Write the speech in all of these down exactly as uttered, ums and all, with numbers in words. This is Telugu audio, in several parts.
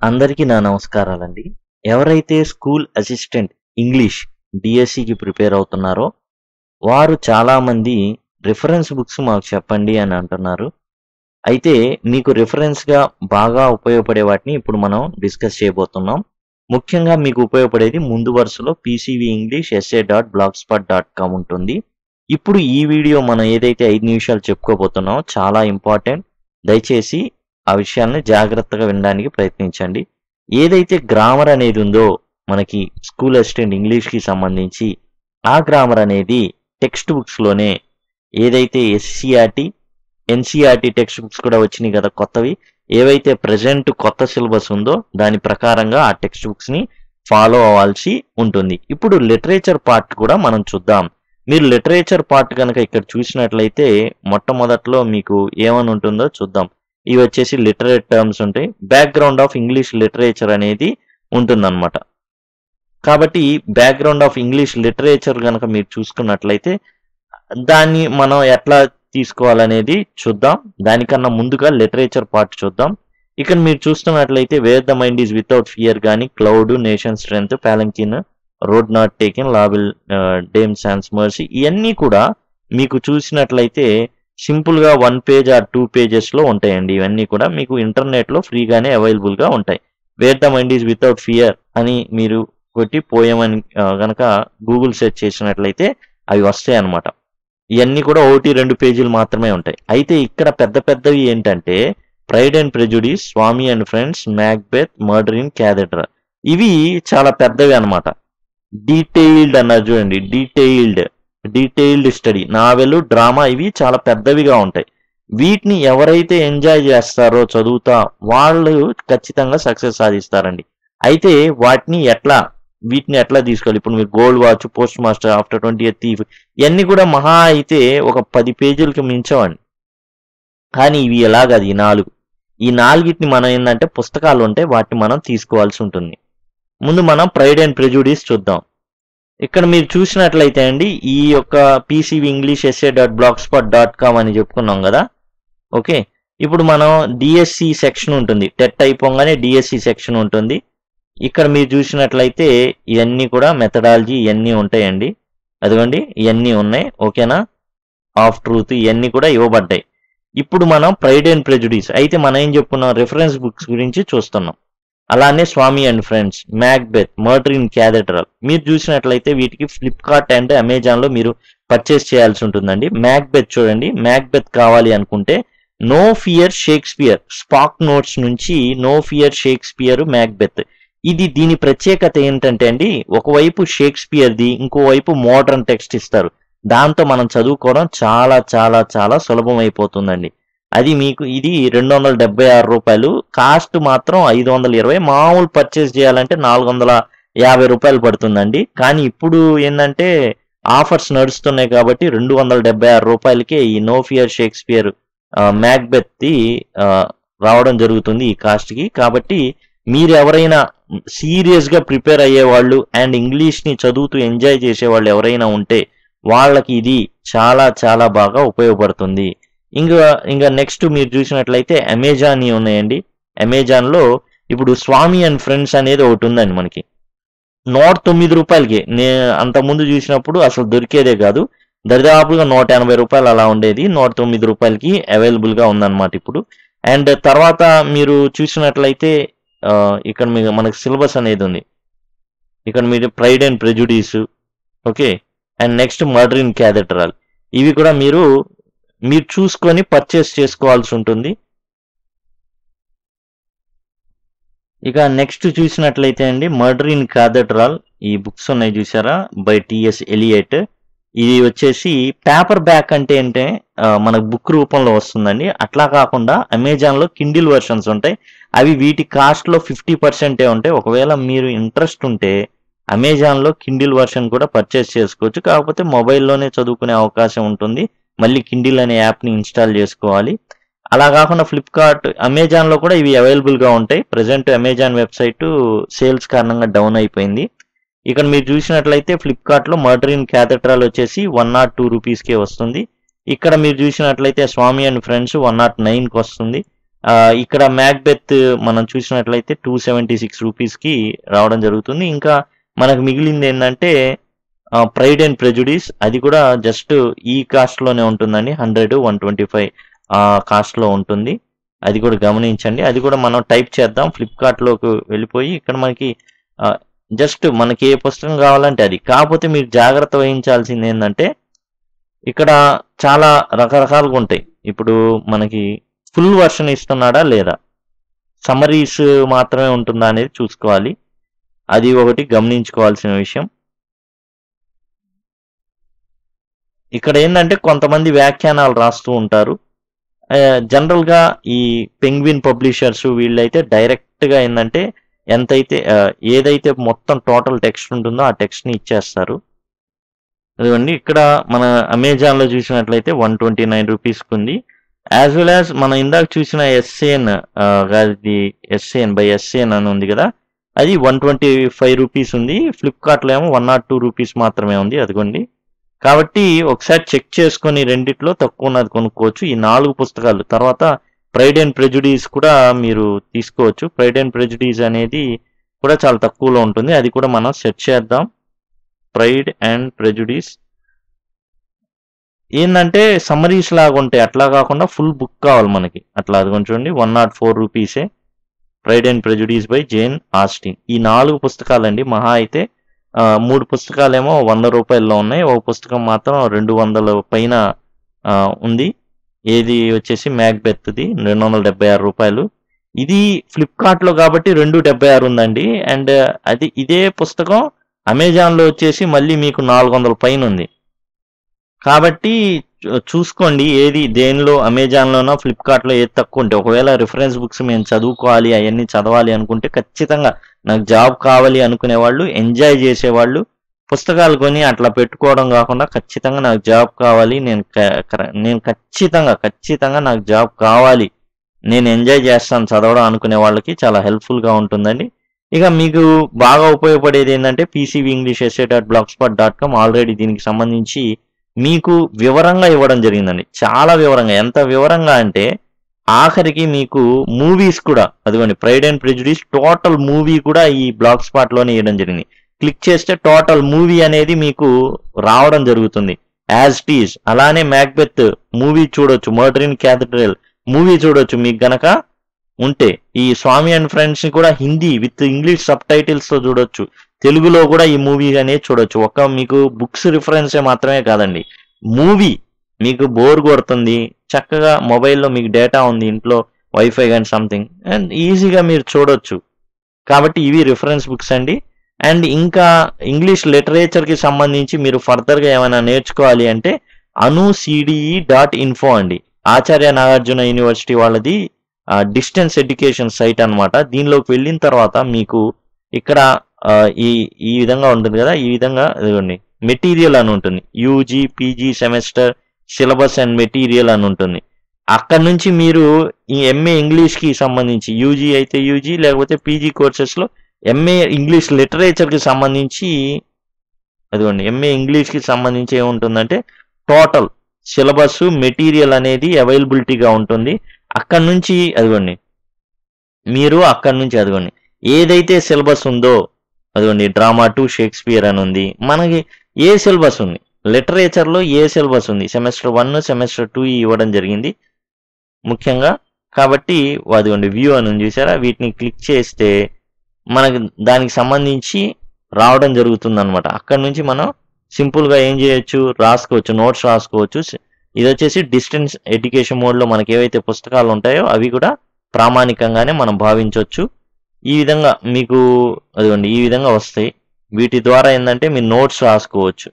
అందరికీ నా నమస్కారాలండి. ఎవరైతే స్కూల్ అసిస్టెంట్ ఇంగ్లీష్ డిఎస్సికి ప్రిపేర్ అవుతున్నారో వారు చాలామంది రిఫరెన్స్ బుక్స్ మాకు చెప్పండి అని అంటున్నారు. అయితే మీకు రిఫరెన్స్‌గా బాగా ఉపయోగపడే వాటిని ఇప్పుడు మనం డిస్కస్ చేయబోతున్నాం. ముఖ్యంగా మీకు ఉపయోగపడేది ముందు వరుసలో PCV English SA dot blog spot dot com ఉంటుంది. ఇప్పుడు ఈ వీడియో మనం ఏదైతే ఐదు నిమిషాలు చెప్పుకోబోతున్నామో చాలా ఇంపార్టెంట్. దయచేసి ఆ విషయాన్ని జాగ్రత్తగా వినడానికి ప్రయత్నించండి. ఏదైతే గ్రామర్ అనేది ఉందో మనకి స్కూల్ అసిస్టెంట్ ఇంగ్లీష్‌కి సంబంధించి ఆ గ్రామర్ అనేది టెక్స్ట్ బుక్స్‌లోనే ఏదైతే ఎస్సీఆర్టీ, ఎన్సీఆర్టీ టెక్స్ట్ బుక్స్ కూడా వచ్చినాయి కదా కొత్తవి. ఏవైతే ప్రెజెంట్ కొత్త సిలబస్ ఉందో దాని ప్రకారంగా ఆ టెక్స్ట్ బుక్స్‌ని ఫాలో అవ్వాల్సి ఉంటుంది. ఇప్పుడు లిటరేచర్ పార్ట్ కూడా మనం చూద్దాం. మీరు లిటరేచర్ పార్ట్ కనుక ఇక్కడ చూసినట్లయితే మొట్టమొదట్లో మీకు ఏమని ఉంటుందో చూద్దాం. ఇవి వచ్చేసి లిటరేట్ టర్మ్స్ ఉంటాయి. బ్యాక్గ్రౌండ్ ఆఫ్ ఇంగ్లీష్ లిటరేచర్ అనేది ఉంటుందన్నమాట. కాబట్టి బ్యాక్గ్రౌండ్ ఆఫ్ ఇంగ్లీష్ లిటరేచర్ కనుక మీరు చూసుకున్నట్లయితే దాన్ని మనం ఎట్లా తీసుకోవాలనేది చూద్దాం. దానికన్నా ముందుగా లిటరేచర్ పార్ట్ చూద్దాం. ఇక్కడ మీరు చూస్తున్నట్లయితే where the mind is without fear కానీ, cloud, nation strength, palanquin, road not taken, la belle, dame sans merci ఇవన్నీ కూడా మీకు చూసినట్లయితే సింపుల్ గా one page or two pages లో ఉంటాయండి. ఇవన్నీ కూడా మీకు ఇంటర్నెట్ లో ఫ్రీగానే అవైలబుల్ గా ఉంటాయి. Where the mind is without fear అని మీరు కొట్టి పోయమని గనక గూగుల్ సెర్చ్ చేసినట్లయితే అవి వస్తాయి అన్నమాట. ఇవన్నీ కూడా ఒకటి రెండు పేజీలు మాత్రమే ఉంటాయి. అయితే ఇక్కడ పెద్ద పెద్దవి ఏంటంటే pride and prejudice, Swami and friends, Macbeth, murder in cathedral. ఇవి చాలా పెద్దవి అన్నమాట. డీటెయిల్డ్ అన్నారు చూడండి, detailed detailed study, novel, drama ఇవి చాలా పెద్దవిగా ఉంటాయి. వీటిని ఎవరైతే ఎంజాయ్ చేస్తారో చదువుతా వాళ్ళు ఖచ్చితంగా సక్సెస్ సాధిస్తారండి. అయితే వాటిని ఎట్లా వీటిని ఎట్లా తీసుకోవాలి? ఇప్పుడు మీరు gold watch, post master, after twenty eighth thief ఇవన్నీ కూడా మహా అయితే ఒక పది పేజీలకి మించవండి. కానీ ఇవి ఎలాగది ఈ నాలుగు ఈ నాలుగిటిని మనం ఏంటంటే పుస్తకాలు ఉంటే వాటిని మనం తీసుకోవాల్సి ఉంటుంది. ముందు మనం ప్రైడ్ అండ్ ప్రెజుడిస్ చూద్దాం. ఇక్కడ మీరు చూసినట్లయితే అండి ఈ యొక్క PCV English SA dot blog spot dot com అని చెప్పుకున్నాం కదా. ఓకే, ఇప్పుడు మనం డిఎస్సి సెక్షన్ ఉంటుంది. టెట్ అయిపోగానే డిఎస్సి సెక్షన్ ఉంటుంది. ఇక్కడ మీరు చూసినట్లయితే ఇవన్నీ కూడా మెథడాలజీ ఇవన్నీ ఉంటాయండి. అదిగోండి ఇవన్నీ ఉన్నాయి. ఓకేనా, ఆఫ్ ట్రూత్ ఇవన్నీ కూడా ఇవ్వబడ్డాయి. ఇప్పుడు మనం ప్రైడ్ అండ్ ప్రెజుడిస్ అయితే మనం ఏం చెప్పుకున్నాం, రిఫరెన్స్ బుక్స్ గురించి చూస్తున్నాం. అలానే Swami and friends, Macbeth, murder in cathedral మీరు చూసినట్లయితే వీటికి ఫ్లిప్కార్ట్ అండ్ అమెజాన్ లో మీరు పర్చేస్ చేయాల్సి ఉంటుందండి. మ్యాక్బెత్ చూడండి, మ్యాక్బెత్ కావాలి అనుకుంటే no fear Shakespeare spark notes నుంచి నో ఫియర్ షేక్స్పియర్ మ్యాక్బెత్. ఇది దీని ప్రత్యేకత ఏంటంటే అండి ఒకవైపు షేక్స్పియర్ది, ఇంకోవైపు మోడర్న్ టెక్స్ట్ ఇస్తారు. దాంతో మనం చదువుకోవడం చాలా చాలా చాలా సులభం అయిపోతుందండి. అది మీకు ఇది రెండు వందల డెబ్బై ఆరు రూపాయలు, కాస్ట్ మాత్రం ఐదు వందల ఇరవై. మామూలు పర్చేస్ చేయాలంటే నాలుగు వందల యాభై రూపాయలు పడుతుందండి. కానీ ఇప్పుడు ఏంటంటే ఆఫర్స్ నడుస్తున్నాయి కాబట్టి రెండు వందల డెబ్బై ఆరు రూపాయలకే ఈ నో ఫియర్ షేక్స్పియర్ మ్యాక్బెత్ ది రావడం జరుగుతుంది ఈ కాస్ట్ కి. కాబట్టి మీరు ఎవరైనా సీరియస్ గా ప్రిపేర్ అయ్యే వాళ్ళు అండ్ ఇంగ్లీష్ ని చదువుతూ ఎంజాయ్ చేసే వాళ్ళు ఎవరైనా ఉంటే వాళ్ళకి ఇది చాలా చాలా బాగా ఉపయోగపడుతుంది. ఇంకా ఇంకా నెక్స్ట్ మీరు చూసినట్లయితే అమెజాన్ ఉన్నాయండి. అమెజాన్ లో ఇప్పుడు స్వామి అండ్ ఫ్రెండ్స్ అనేది ఒకటి ఉందండి మనకి. నూట తొమ్మిది రూపాయలకి నే అంతకుముందు చూసినప్పుడు అసలు దొరికేదే కాదు. దరిదాపుగా నూట ఎనభై రూపాయలు అలా ఉండేది. నూట తొమ్మిది రూపాయలకి అవైలబుల్ గా ఉందన్నమాట ఇప్పుడు. అండ్ తర్వాత మీరు చూసినట్లయితే ఇక్కడ మీకు మనకి సిలబస్ అనేది ఉంది. ఇక్కడ మీరు pride and prejudice, okay, and next murder in cathedral ఇవి కూడా మీరు మీరు చూసుకొని పర్చేస్ చేసుకోవాల్సి ఉంటుంది. ఇక నెక్స్ట్ చూసినట్లయితే అండి మర్డర్ ఇన్ క్యాథెడ్రల్ ఈ బుక్స్ ఉన్నాయి చూసారా, బై టిఎస్ ఎలియట్. ఇది వచ్చేసి పేపర్ బ్యాక్ అంటే ఏంటంటే మనకు బుక్ రూపంలో వస్తుందండి. అట్లా కాకుండా అమెజాన్ లో కిండిల్ వర్షన్స్ ఉంటాయి. అవి వీటి కాస్ట్ లో ఫిఫ్టీ పర్సెంటే ఉంటాయి. ఒకవేళ మీరు ఇంట్రెస్ట్ ఉంటే అమెజాన్ లో కిండిల్ వర్షన్ కూడా పర్చేస్ చేసుకోవచ్చు. కాకపోతే మొబైల్లోనే చదువుకునే అవకాశం ఉంటుంది. మళ్ళీ కిండిల్ అనే యాప్ ని ఇన్స్టాల్ చేసుకోవాలి. అలా కాకుండా ఫ్లిప్కార్ట్, అమెజాన్ లో కూడా ఇవి అవైలబుల్ గా ఉంటాయి. ప్రెసెంట్ అమెజాన్ వెబ్సైట్ సేల్స్ కారణంగా డౌన్ అయిపోయింది. ఇక్కడ మీరు చూసినట్లయితే ఫ్లిప్కార్ట్ లో మర్డర్ ఇన్ క్యాథెడ్రల్ వచ్చేసి వన్ నాట్ టూ రూపీస్ కే వస్తుంది. ఇక్కడ మీరు చూసినట్లయితే Swami and friends one nought nine కి వస్తుంది. ఇక్కడ మ్యాక్బెత్ మనం చూసినట్లయితే టూ సెవెంటీ సిక్స్ రూపీస్కి రావడం జరుగుతుంది. ఇంకా మనకు మిగిలింది ఏంటంటే ప్రైడ్ అండ్ ప్రెజుడిస్, అది కూడా జస్ట్ ఈ కాస్ట్లోనే ఉంటుందండి. హండ్రెడ్ వన్ ట్వంటీ ఫైవ్ కాస్ట్లో ఉంటుంది, అది కూడా గమనించండి. అది కూడా మనం టైప్ చేద్దాం. ఫ్లిప్కార్ట్లోకి వెళ్ళిపోయి ఇక్కడ మనకి జస్ట్ మనకి ఏ పుస్తకం కావాలంటే అది. కాకపోతే మీరు జాగ్రత్త వహించాల్సింది ఏంటంటే ఇక్కడ చాలా రకరకాలుగా ఉంటాయి. ఇప్పుడు మనకి ఫుల్ వర్షన్ ఇస్తున్నాడా లేదా, సమ్మరీస్ మాత్రమే ఉంటుందా అనేది చూసుకోవాలి. అది ఒకటి గమనించుకోవాల్సిన విషయం. ఇక్కడ ఏంటంటే కొంతమంది వ్యాఖ్యానాలు రాస్తూ ఉంటారు. జనరల్గా ఈ పెంగ్విన్ పబ్లిషర్స్ వీళ్ళైతే డైరెక్ట్గా ఏంటంటే ఎంతైతే ఏదైతే మొత్తం టోటల్ టెక్స్ట్ ఉంటుందో ఆ టెక్స్ట్ని ఇచ్చేస్తారు. అదివండి ఇక్కడ మన అమెజాన్లో చూసినట్లయితే వన్ ట్వంటీ నైన్ రూపీస్కి ఉంది. యాజ్ వెల్ యాజ్ మనం ఇందాక చూసిన ఎస్ఏఎన్ అది ఎస్ఏఎన్ బై ఎస్ఏఎన్ అని ఉంది కదా, అది వన్ ట్వంటీ ఫైవ్ రూపీస్ ఉంది. ఫ్లిప్కార్ట్లో ఏమో వన్ నాట్ టూ రూపీస్ మాత్రమే ఉంది. అదిగోండి, కాబట్టి ఒకసారి చెక్ చేసుకొని రెండిట్లో తక్కువ ఉన్నది కొనుక్కోవచ్చు. ఈ నాలుగు పుస్తకాలు తర్వాత ప్రైడ్ అండ్ ప్రెజుడిస్ కూడా మీరు తీసుకోవచ్చు. ప్రైడ్ అండ్ ప్రెజుడిస్ అనేది కూడా చాలా తక్కువలో ఉంటుంది, అది కూడా మనం సెర్చ్ చేద్దాం. ప్రైడ్ అండ్ ప్రెజుడిస్ ఏంటంటే సమ్మరీస్ లాగా ఉంటాయి, అట్లా కాకుండా ఫుల్ బుక్ కావాలి మనకి. అట్లా అది చూడండి, వన్ నాట్ ఫోర్ రూపీసే. Pride and prejudice by Jane Austen. ఈ నాలుగు పుస్తకాలండి. మహా అయితే మూడు పుస్తకాలేమో వంద రూపాయల్లో ఉన్నాయి, ఒక పుస్తకం మాత్రం రెండు వందల పైన ఉంది. ఏది వచ్చేసి మ్యాక్బెత్ది రెండు వందల డెబ్బై ఆరు రూపాయలు. ఇది ఫ్లిప్కార్ట్లో కాబట్టి రెండు డెబ్బై ఆరు ఉందండి. అండ్ అది ఇదే పుస్తకం అమెజాన్లో వచ్చేసి మళ్ళీ మీకు నాలుగు వందల పైన ఉంది. కాబట్టి చూసుకోండి ఏది దేనిలో, అమెజాన్లోనో ఫ్లిప్కార్ట్లో ఏది తక్కువ ఉంటే. ఒకవేళ రిఫరెన్స్ బుక్స్ మేము చదువుకోవాలి అవన్నీ చదవాలి అనుకుంటే ఖచ్చితంగా నాకు జాబ్ కావాలి అనుకునే వాళ్ళు, ఎంజాయ్ చేసేవాళ్ళు పుస్తకాలు కొని అట్లా పెట్టుకోవడం కాకుండా ఖచ్చితంగా నాకు జాబ్ కావాలి, నేను నేను ఖచ్చితంగా ఖచ్చితంగా నాకు జాబ్ కావాలి, నేను ఎంజాయ్ చేస్తాను చదవడం అనుకునే వాళ్ళకి చాలా హెల్ప్ఫుల్గా ఉంటుందండి. ఇక మీకు బాగా ఉపయోగపడేది ఏంటంటే PCV English SA dot blog spot dot com already దీనికి సంబంధించి మీకు వివరంగా ఇవ్వడం జరిగిందండి. చాలా వివరంగా, ఎంత వివరంగా అంటే ఆఖరికి మీకు మూవీస్ కూడా, అదిగోండి pride and prejudice total movie కూడా ఈ బ్లాగ్ స్పాట్ లోనే ఇవ్వడం జరిగింది. క్లిక్ చేస్తే టోటల్ మూవీ అనేది మీకు రావడం జరుగుతుంది యాజ్ ఇట్ ఈజ్. అలానే మ్యాక్బెత్ మూవీ చూడొచ్చు, మర్డర్ ఇన్ క్యాథడ్రల్ మూవీ చూడొచ్చు మీకు గనక ఉంటే. ఈ స్వామి అండ్ ఫ్రెండ్స్ ని కూడా Hindi with English subtitles తో చూడొచ్చు, తెలుగులో కూడా ఈ మూవీ అనేది చూడొచ్చు. ఒక మీకు బుక్స్ రిఫరెన్సే మాత్రమే కాదండి, మూవీ మీకు బోర్ కొడుతుంది, చక్కగా మొబైల్లో మీకు డేటా ఉంది ఇంట్లో, వైఫై కానీ సంథింగ్, అండ్ ఈజీగా మీరు చూడొచ్చు. కాబట్టి ఇవి రిఫరెన్స్ బుక్స్ అండి. అండ్ ఇంకా ఇంగ్లీష్ లిటరేచర్కి సంబంధించి మీరు ఫర్దర్గా ఏమైనా నేర్చుకోవాలి అంటే అను సిడిఈ డాట్ ఇన్ఫో అండి, ఆచార్య నాగార్జున యూనివర్సిటీ వాళ్ళది డిస్టెన్స్ ఎడ్యుకేషన్ సైట్ అనమాట. దీనిలోకి వెళ్ళిన తర్వాత మీకు ఇక్కడ ఈ ఈ విధంగా ఉంటుంది కదా, ఈ విధంగా ఇదిగోండి మెటీరియల్ అని ఉంటుంది, UG PG semester syllabus and material అని ఉంటుంది. అక్కడ నుంచి మీరు ఈ ఎంఏ ఇంగ్లీష్కి సంబంధించి యూజీ అయితే యూజీ, లేకపోతే పీజీ కోర్సెస్లో ఎంఏ ఇంగ్లీష్ లిటరేచర్కి సంబంధించి అదిగోండి ఎంఏ ఇంగ్లీష్కి సంబంధించి ఏముంటుందంటే టోటల్ సిలబస్ మెటీరియల్ అనేది అవైలబిలిటీగా ఉంటుంది. అక్కడ నుంచి అదిగోండి మీరు అక్కడ నుంచి అదిగోండి ఏదైతే సిలబస్ ఉందో, అదిగోండి డ్రామా టు షేక్స్పియర్ అని ఉంది, మనకి ఏ సిలబస్ ఉంది లిటరేచర్లో ఏ సిలబస్ ఉంది, సెమిస్టర్ వన్ సెమిస్టర్ టూ ఇవ్వడం జరిగింది ముఖ్యంగా. కాబట్టి అదిగోండి వ్యూ అని చూసారా, వీటిని క్లిక్ చేస్తే మనకి దానికి సంబంధించి రావడం జరుగుతుంది అనమాట. అక్కడ నుంచి మనం సింపుల్గా ఏం చేయొచ్చు, రాసుకోవచ్చు, నోట్స్ రాసుకోవచ్చు. ఇది వచ్చేసి డిస్టెన్స్ ఎడ్యుకేషన్ మోడ్లో మనకి ఏవైతే పుస్తకాలు ఉంటాయో అవి కూడా ప్రామాణికంగానే మనం భావించవచ్చు. ఈ విధంగా మీకు అదిగోండి ఈ విధంగా వస్తాయి. వీటి ద్వారా ఏంటంటే మీరు నోట్స్ రాసుకోవచ్చు.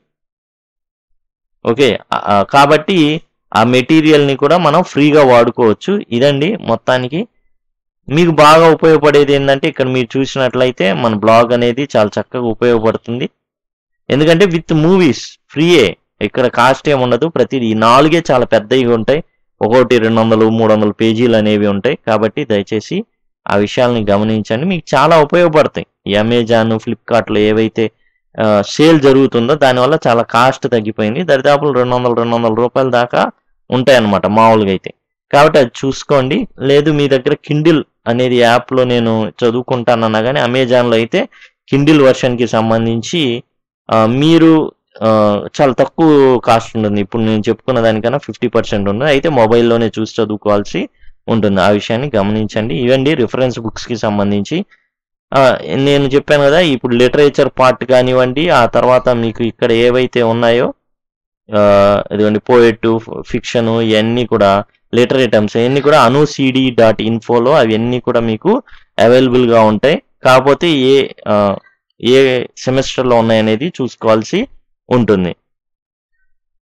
ఓకే, కాబట్టి ఆ మెటీరియల్ని కూడా మనం ఫ్రీగా వాడుకోవచ్చు. ఇదండి మొత్తానికి మీకు బాగా ఉపయోగపడేది ఏంటంటే ఇక్కడ మీరు చూసినట్లయితే మన బ్లాగ్ అనేది చాలా చక్కగా ఉపయోగపడుతుంది. ఎందుకంటే విత్ మూవీస్ ఫ్రీయే, ఇక్కడ కాస్ట్ ఏమి ఉండదు. ప్రతిదీ ఈ నాలుగే చాలా పెద్దవి ఉంటాయి, ఒకటి రెండు వందలు మూడు వందల పేజీలు అనేవి ఉంటాయి. కాబట్టి దయచేసి ఆ విషయాలని గమనించండి, మీకు చాలా ఉపయోగపడతాయి. ఈ అమెజాన్ ఫ్లిప్కార్ట్లో ఏవైతే సేల్ జరుగుతుందో దానివల్ల చాలా కాస్ట్ తగ్గిపోయింది. దరిదాపులు రెండు వందల రెండు వందల రూపాయల దాకా ఉంటాయి అన్నమాట మామూలుగా అయితే. కాబట్టి అది చూసుకోండి. లేదు మీ దగ్గర కిండిల్ అనేది యాప్లో నేను చదువుకుంటానన్నా కానీ అమెజాన్లో అయితే కిండిల్ వర్షన్కి సంబంధించి మీరు చాలా తక్కువ కాస్ట్ ఉంటుంది. ఇప్పుడు నేను చెప్పుకున్న దానికన్నా ఫిఫ్టీ పర్సెంట్ ఉంటుంది. అయితే మొబైల్లోనే చూసి చదువుకోవాల్సి ఉంటుంది. ఆ విషయాన్ని గమనించండి. ఇవండి రిఫరెన్స్ బుక్స్కి సంబంధించి. నేను చెప్పాను కదా, ఇప్పుడు లిటరేచర్ పార్ట్ కానివ్వండి, ఆ తర్వాత మీకు ఇక్కడ ఏవైతే ఉన్నాయో ఇదిగోండి పోయెట్, ఫిక్షను, ఇవన్నీ కూడా లిటరేట్ టర్మ్స్ ఇవన్నీ కూడా అనుసిడి డాట్ ఇన్ఫోలో అవన్నీ కూడా మీకు అవైలబుల్గా ఉంటాయి. కాకపోతే ఏ ఏ సెమిస్టర్లో ఉన్నాయనేది చూసుకోవాల్సి ఉంటుంది.